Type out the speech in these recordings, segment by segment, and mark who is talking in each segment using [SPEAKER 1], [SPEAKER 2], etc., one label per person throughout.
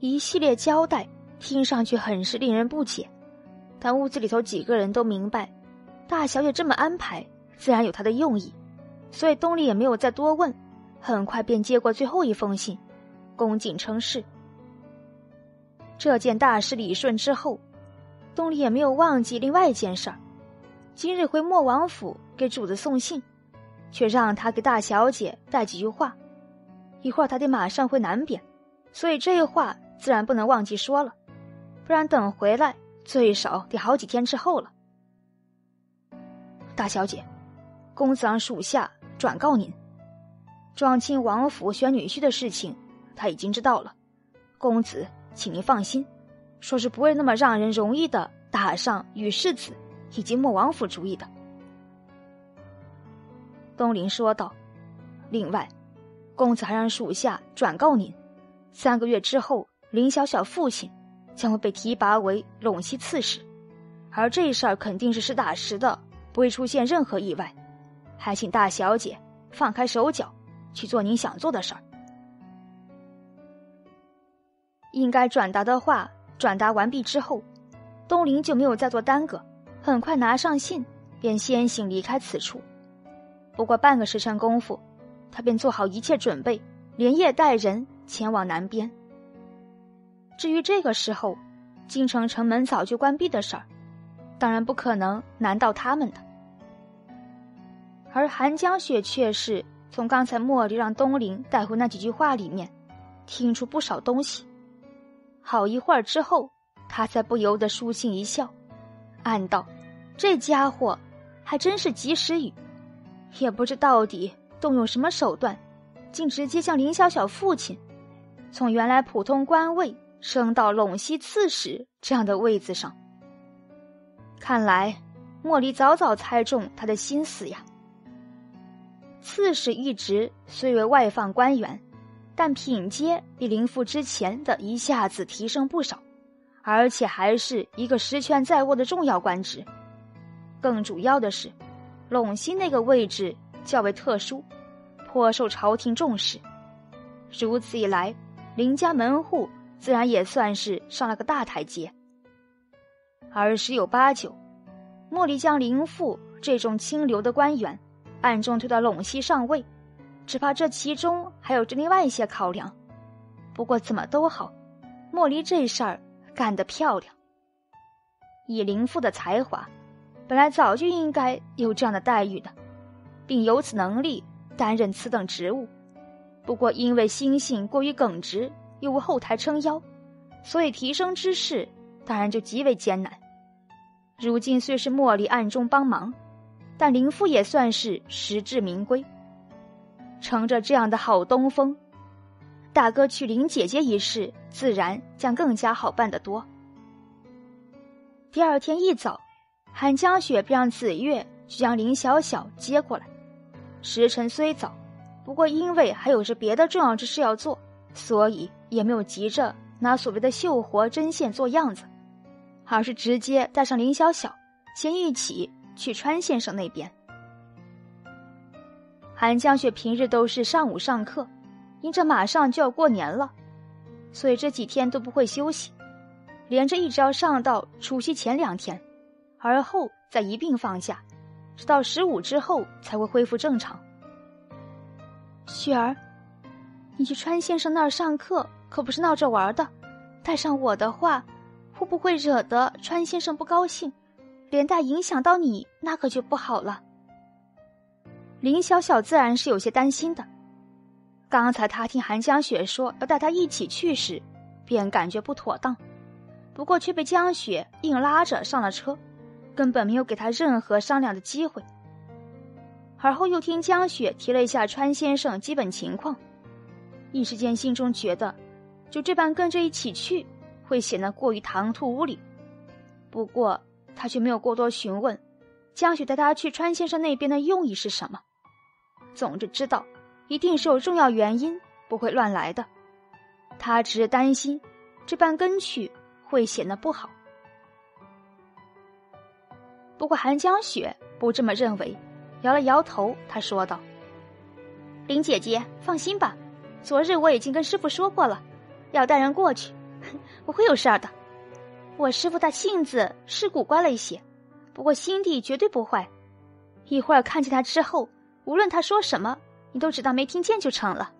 [SPEAKER 1] 一系列交代听上去很是令人不解，但屋子里头几个人都明白，大小姐这么安排自然有她的用意，所以东篱也没有再多问，很快便接过最后一封信，恭敬称是。这件大事理顺之后，东篱也没有忘记另外一件事儿，今日回莫王府给主子送信，却让他给大小姐带几句话，一会儿他得马上回南边，所以这话自然不能忘记说了，不然等回来最少得好几天之后了。大小姐，公子让属下转告您，庄亲王府选女婿的事情他已经知道了，公子请您放心，说是不会那么让人容易的打上与世子以及莫王府主意的。东林说道，另外公子还让属下转告您，3个月之后林小小父亲将会被提拔为陇西刺史，而这事儿肯定是实打实的，不会出现任何意外，还请大小姐放开手脚去做您想做的事儿。应该转达的话转达完毕之后，东林就没有再做耽搁，很快拿上信便先行离开此处。不过半个时辰功夫，他便做好一切准备，连夜带人前往南边。至于这个时候京城城门早就关闭的事儿，当然不可能难到他们的。而韩江雪却是从刚才茉莉让东林带回那几句话里面听出不少东西，好一会儿之后他才不由得舒心一笑，暗道这家伙还真是及时雨，也不知到底动用什么手段，竟直接将林小小父亲从原来普通官位升到陇西刺史这样的位子上。看来茉莉早早猜中他的心思呀。刺史一职虽为外放官员，但品阶比林父之前的一下子提升不少，而且还是一个实权在握的重要官职。更主要的是，陇西那个位置较为特殊，颇受朝廷重视。如此一来，林家门户自然也算是上了个大台阶。而十有八九，茉莉将林父这种清流的官员暗中推到陇西上位，只怕这其中还有着另外一些考量。不过怎么都好，茉莉这事儿干得漂亮。以林父的才华，本来早就应该有这样的待遇的，并有此能力担任此等职务。不过因为心性过于耿直，又无后台撑腰，所以提升之事当然就极为艰难。如今虽是茉莉暗中帮忙，但林父也算是实至名归。乘着这样的好东风，大哥娶林姐姐一事自然将更加好办得多。第二天一早，韩江雪便让紫月去将林小小接过来。时辰虽早，不过因为还有着别的重要之事要做，所以也没有急着拿所谓的绣活针线做样子，而是直接带上林小小先一起去川先生那边。韩江雪平日都是上午上课，因着马上就要过年了，所以这几天都不会休息，连着一直要上到除夕前2天，而后再一并放假，直到15之后才会恢复正常。雪儿，你去川先生那儿上课可不是闹着玩的，带上我的话，会不会惹得川先生不高兴，连带影响到你，那可就不好了。林小小自然是有些担心的，刚才他听韩江雪说要带他一起去时，便感觉不妥当，不过却被江雪硬拉着上了车，根本没有给他任何商量的机会。而后又听江雪提了一下川先生基本情况，一时间心中觉得就这般跟着一起去会显得过于唐突无礼。不过他却没有过多询问江雪带他去川先生那边的用意是什么，总之知道一定是有重要原因，不会乱来的。他只是担心这般跟去会显得不好。不过韩江雪不这么认为，摇了摇头，他说道：林姐姐放心吧，昨日我已经跟师傅说过了，要带人过去， 不会有事儿的。我师傅他性子是古怪了一些，不过心地绝对不坏。一会儿看见他之后，无论他说什么，你都只当没听见就成了。”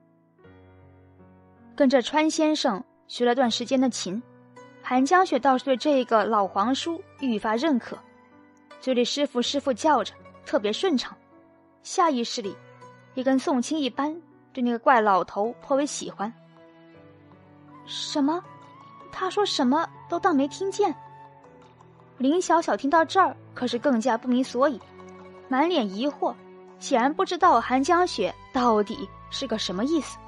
[SPEAKER 1] 跟着川先生学了段时间的琴，韩江雪倒是对这个老皇叔愈发认可，嘴里师傅师傅叫着，特别顺畅，下意识里也跟宋清一般对那个怪老头颇为喜欢。什么？他说什么都当没听见。林小小听到这儿可是更加不明所以，满脸疑惑，显然不知道韩江雪到底是个什么意思。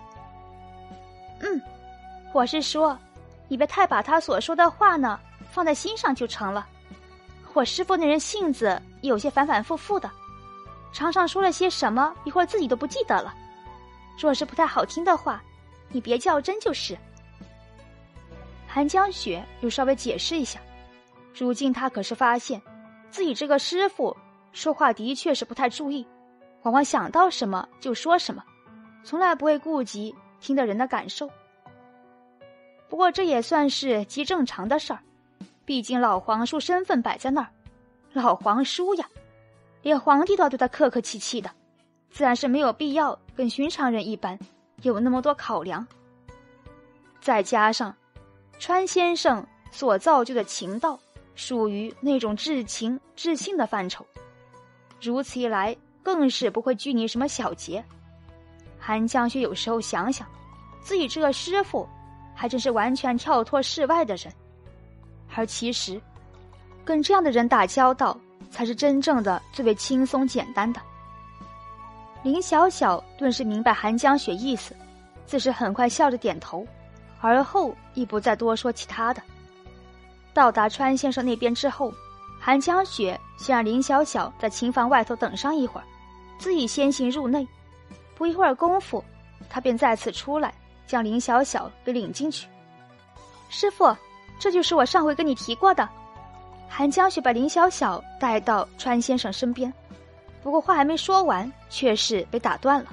[SPEAKER 1] 我是说，你别太把他所说的话呢放在心上就成了。我师傅那人性子有些反反复复的，常常说了些什么，一会儿自己都不记得了。若是不太好听的话，你别较真就是。韩江雪又稍微解释一下，如今他可是发现自己这个师傅说话的确是不太注意，往往想到什么就说什么，从来不会顾及听的人的感受。不过这也算是极正常的事儿，毕竟老皇叔身份摆在那儿，老皇叔呀，连皇帝都要对他客客气气的，自然是没有必要跟寻常人一般有那么多考量。再加上川先生所造就的情道属于那种至情至性的范畴，如此一来更是不会拘泥什么小节。韩江雪有时候想想，自己这个师傅还真是完全跳脱世外的人，而其实跟这样的人打交道才是真正的最为轻松简单的。林小小顿时明白韩江雪意思，自是很快笑着点头，而后亦不再多说其他的。到达川先生那边之后，韩江雪先让林小小在琴房外头等上一会儿，自己先行入内。不一会儿功夫，他便再次出来，将林小小给领进去。师傅，这就是我上回跟你提过的。韩江雪把林小小带到川先生身边，不过话还没说完，却是被打断了。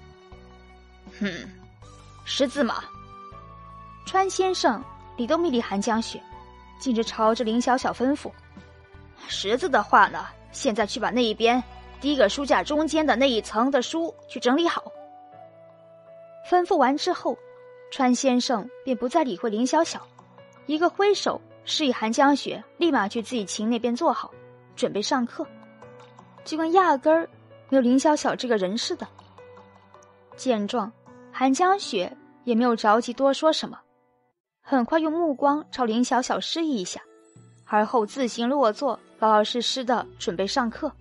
[SPEAKER 1] 识字吗？川先生理都没理韩江雪，径直朝着林小小吩咐：识字的话呢，现在去把那一边第一个书架中间的那一层的书去整理好。吩咐完之后，川先生便不再理会林小小，一个挥手示意韩江雪立马去自己琴那边坐好，准备上课，就跟压根儿没有林小小这个人似的。见状，韩江雪也没有着急多说什么，很快用目光朝林小小示意一下，而后自行落座，老老实实的准备上课。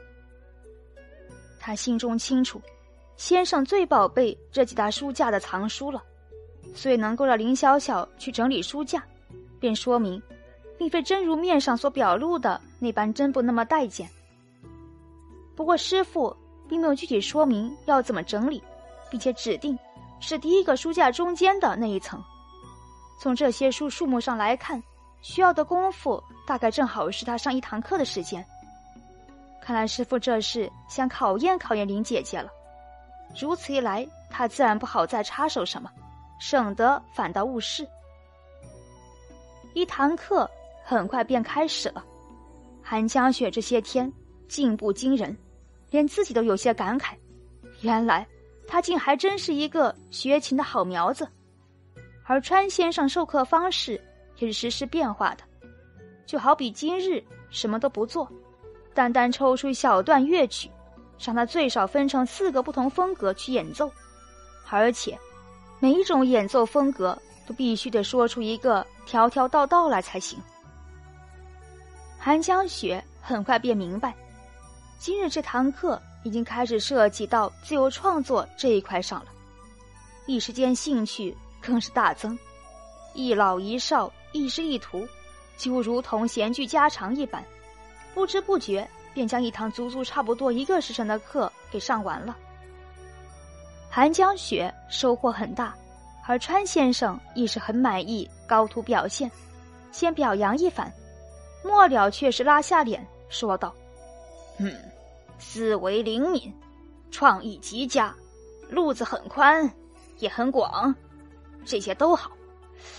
[SPEAKER 1] 他心中清楚，先生最宝贝这几大书架的藏书了，所以能够让林小小去整理书架，便说明并非真如面上所表露的那般真不那么待见。不过师父并没有具体说明要怎么整理，并且指定是第一个书架中间的那一层。从这些书数目上来看，需要的功夫大概正好是他上一堂课的时间。看来师父这是想考验考验林姐姐了，如此一来，他自然不好再插手什么，省得反倒误事。一堂课很快便开始了，韩江雪这些天进步惊人，连自己都有些感慨，原来他竟还真是一个学琴的好苗子。而川先生授课方式也是时时变化的，就好比今日什么都不做，单单抽出一小段乐曲，让他最少分成4个不同风格去演奏，而且每一种演奏风格都必须得说出一个条条道道来才行。韩江雪很快便明白，今日这堂课已经开始涉及到自由创作这一块上了，一时间兴趣更是大增，一老一少，一师一徒，几乎如同闲聚家常一般，不知不觉便将一堂足足差不多1个时辰的课给上完了。韩江雪收获很大，而川先生亦是很满意高徒表现，先表扬一番，末了却是拉下脸说道：思维灵敏，创意极佳，路子很宽也很广，这些都好，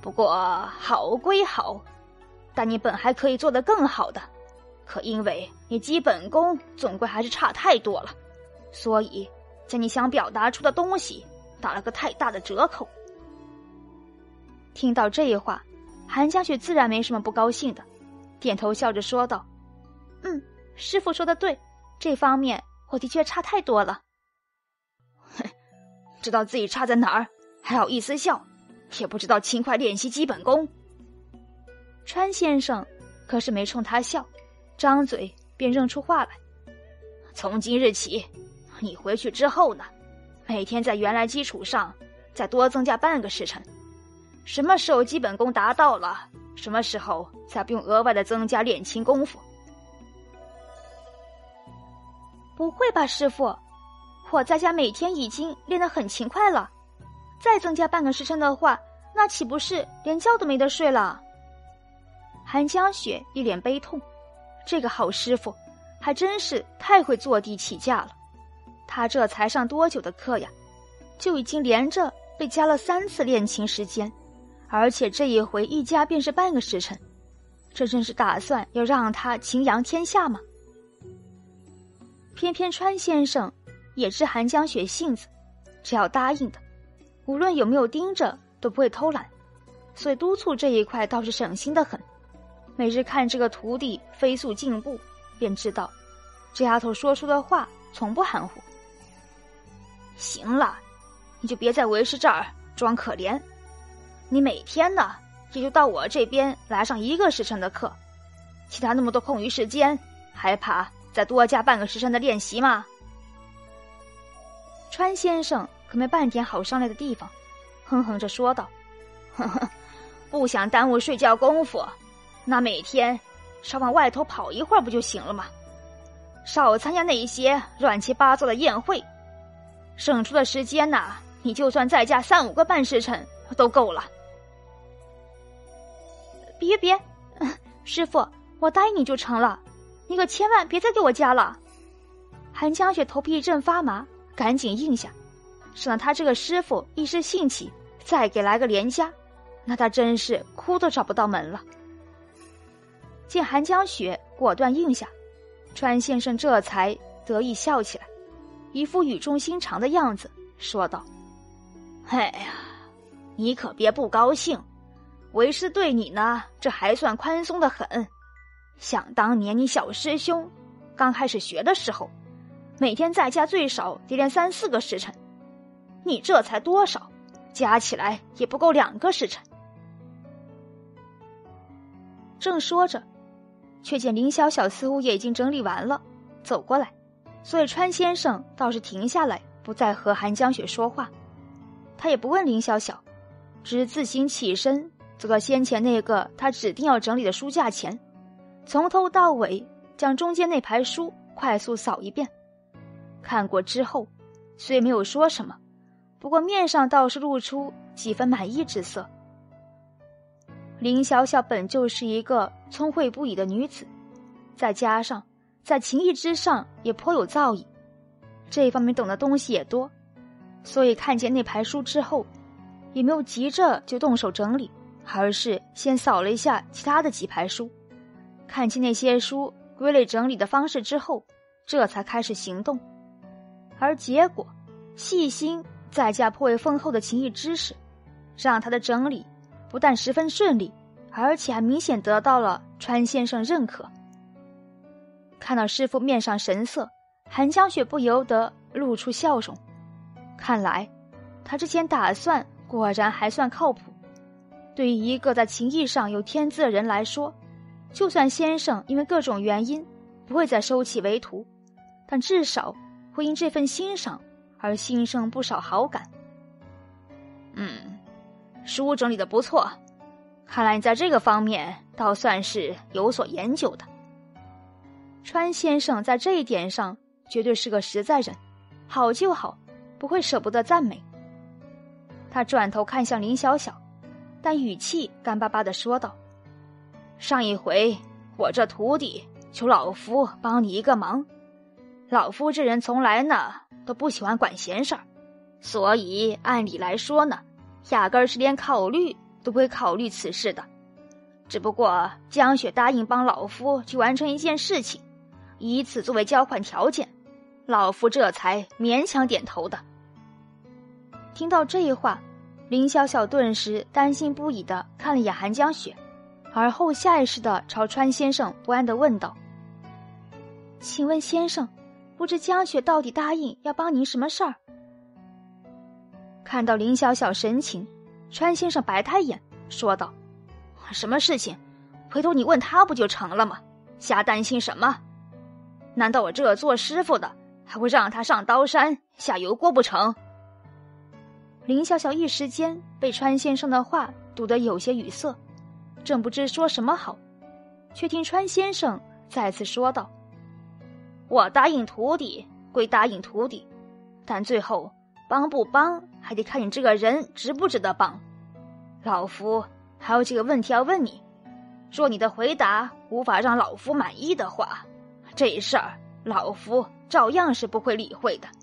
[SPEAKER 1] 不过好归好，但你本还可以做得更好的，可因为你基本功总归还是差太多了，所以将你想表达出的东西打了个太大的折扣。”听到这话，韩江雪自然没什么不高兴的，点头笑着说道：“师傅说的对，这方面我的确差太多了。”“哼，知道自己差在哪儿，还好意思笑，也不知道勤快练习基本功。”川先生可是没冲他笑，张嘴便扔出话来：“从今日起，你回去之后呢，每天在原来基础上再多增加半个时辰，什么时候基本功达到了，什么时候才不用额外的增加练琴功夫。”“不会吧，师傅，我在家每天已经练得很勤快了，再增加半个时辰的话，那岂不是连觉都没得睡了？”韩江雪一脸悲痛，这个好师傅还真是太会坐地起价了。他这才上多久的课呀，就已经连着被加了3次练琴时间，而且这一回一加便是半个时辰，这真是打算要让他擎扬天下吗？偏偏川先生也知韩江雪性子，只要答应的，无论有没有盯着都不会偷懒，所以督促这一块倒是省心的很。每日看这个徒弟飞速进步，便知道这丫头说出的话从不含糊。“行了，你就别在为师这儿装可怜，你每天呢也就到我这边来上1个时辰的课，其他那么多空余时间，还怕再多加半个时辰的练习吗？”川先生可没半点好商量的地方，哼哼着说道：“呵呵，不想耽误睡觉功夫，那每天少往外头跑一会儿不就行了吗？少参加那些乱七八糟的宴会，省出的时间呐，你就算再加3-5个半时辰都够了。”“别，师傅，我答应你就成了，你可千万别再给我加了。”韩江雪头皮一阵发麻，赶紧应下，省得他这个师傅一时兴起再给来个连加，那他真是哭都找不到门了。见韩江雪果断应下，川先生这才得意笑起来，一副语重心长的样子，说道：“哎呀，你可别不高兴，为师对你呢，这还算宽松的很。想当年你小师兄刚开始学的时候，每天在家最少得练3-4个时辰，你这才多少，加起来也不够2个时辰。”正说着，却见林小小似乎也已经整理完了，走过来，所以川先生倒是停下来，不再和韩江雪说话。他也不问林小小，只是自行起身，走到先前那个他指定要整理的书架前，从头到尾将中间那排书快速扫一遍。看过之后，虽没有说什么，不过面上倒是露出几分满意之色。林小小本就是一个聪慧不已的女子，再加上在琴艺之上也颇有造诣，这方面懂的东西也多，所以看见那排书之后，也没有急着就动手整理，而是先扫了一下其他的几排书，看清那些书归类整理的方式之后，这才开始行动。而结果，细心再加颇为丰厚的琴艺知识，让他的整理不但十分顺利，而且还明显得到了川先生认可。看到师父面上神色，韩江雪不由得露出笑容。看来他之前打算果然还算靠谱。对于一个在琴艺上有天资的人来说，就算先生因为各种原因不会再收其为徒，但至少会因这份欣赏而心生不少好感。书整理得不错，看来你在这个方面倒算是有所研究的。川先生在这一点上绝对是个实在人，好就好，不会舍不得赞美。他转头看向林小小，但语气干巴巴地说道：上一回我这徒弟求老夫帮你一个忙，老夫这人从来呢都不喜欢管闲事儿，所以按理来说呢，压根儿是连考虑都不会考虑此事的。只不过江雪答应帮老夫去完成一件事情，以此作为交换条件，老夫这才勉强点头的。听到这话，林小小顿时担心不已地看了一眼韩江雪，而后下意识地朝川先生不安地问道：请问先生，不知江雪到底答应要帮您什么事儿？看到林小小神情，川先生白他眼说道：什么事情？回头你问他不就成了吗？瞎担心什么？难道我这做师傅的还会让他上刀山下油锅不成？林小小一时间被川先生的话堵得有些语塞，正不知说什么好，却听川先生再次说道：我答应徒弟归答应徒弟，但最后帮不帮还得看你这个人值不值得帮。老夫还有几个问题要问你，若你的回答无法让老夫满意的话，这事儿老夫照样是不会理会的。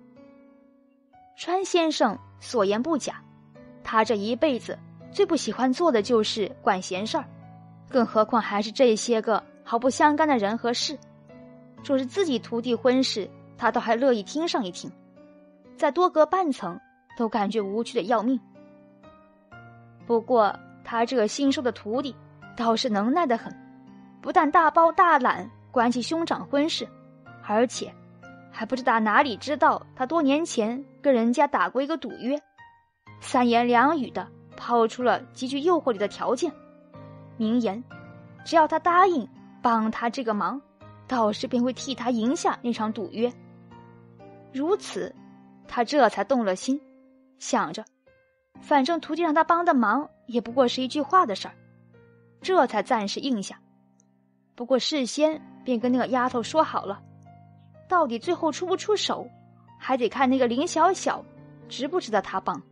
[SPEAKER 1] 川先生所言不假，他这一辈子最不喜欢做的就是管闲事儿，更何况还是这些个毫不相干的人和事。若是自己徒弟婚事，他倒还乐意听上一听，再多隔半层都感觉无趣的要命。不过他这个新收的徒弟倒是能耐得很，不但大包大揽管起兄长婚事，而且还不知打哪里知道他多年前跟人家打过一个赌约，三言两语的抛出了极具诱惑力的条件，明言只要他答应帮他这个忙，道士便会替他赢下那场赌约。如此，他这才动了心，想着反正徒弟让他帮的忙也不过是一句话的事儿，这才暂时应下。不过事先便跟那个丫头说好了，到底最后出不出手，还得看那个林小小值不值得他帮。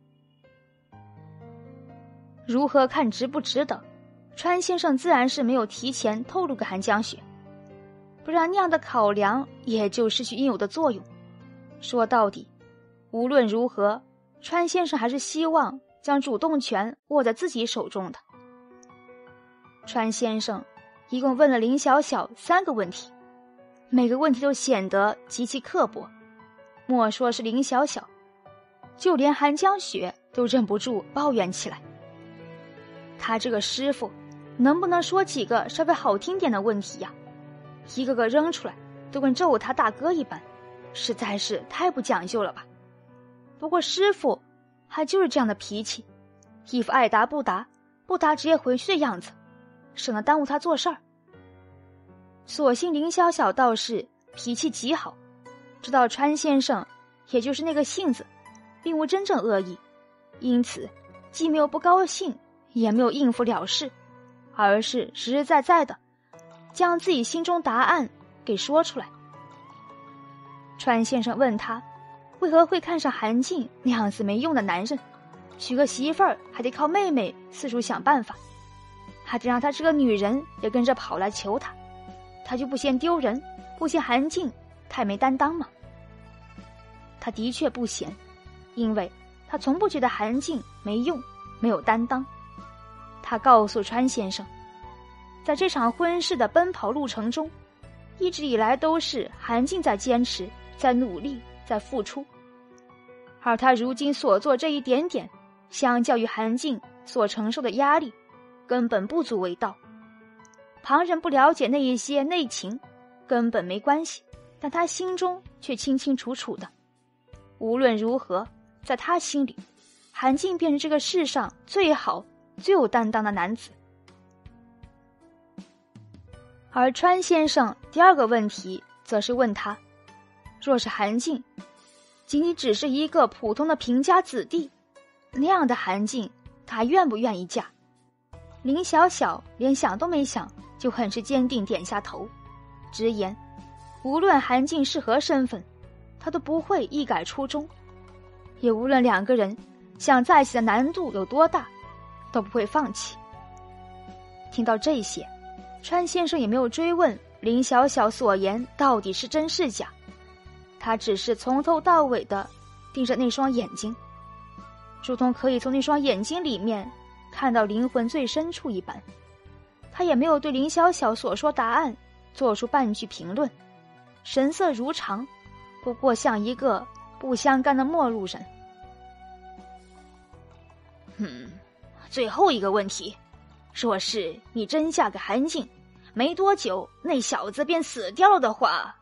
[SPEAKER 1] 如何看值不值得，川先生自然是没有提前透露给韩江雪，不然那样的考量也就失去应有的作用。说到底，无论如何，川先生还是希望将主动权握在自己手中的。川先生一共问了林小小3个问题，每个问题都显得极其刻薄。莫说是林小小，就连韩江雪都忍不住抱怨起来。他这个师傅能不能说几个稍微好听点的问题呀？一个个扔出来都跟咒他大哥一般，实在是太不讲究了吧。不过师傅还就是这样的脾气，一副爱答不答，不答直接回去的样子，省得耽误他做事儿。所幸林小小倒是脾气极好，知道川先生也就是那个性子，并无真正恶意，因此既没有不高兴，也没有应付了事，而是实实在在的将自己心中答案给说出来。川先生问他为何会看上韩静那样子没用的男人，娶个媳妇儿还得靠妹妹四处想办法，还得让他这个女人也跟着跑来求他，他就不嫌丢人，不嫌韩静太没担当吗？他的确不嫌，因为他从不觉得韩静没用没有担当。他告诉川先生，在这场婚事的奔跑路程中，一直以来都是韩静在坚持，在努力，在付出，而他如今所做这一点点，相较于韩静所承受的压力，根本不足为道。旁人不了解那一些内情，根本没关系，但他心中却清清楚楚的。无论如何，在他心里，韩静便是这个世上最好最有担当的男子。而川先生第2个问题则是问他，若是韩静仅仅只是一个普通的贫家子弟，那样的韩静他愿不愿意嫁？林小小连想都没想，就很是坚定点下头，直言无论韩静是何身份，他都不会一改初衷，也无论2个人想在一起的难度有多大，都不会放弃。听到这些，川先生也没有追问林小小所言到底是真是假，他只是从头到尾的盯着那双眼睛，如同可以从那双眼睛里面看到灵魂最深处一般。他也没有对林小小所说答案做出半句评论，神色如常，不过像一个不相干的陌路人。最后一个问题，若是你真嫁给韩静，没多久那小子便死掉了的话，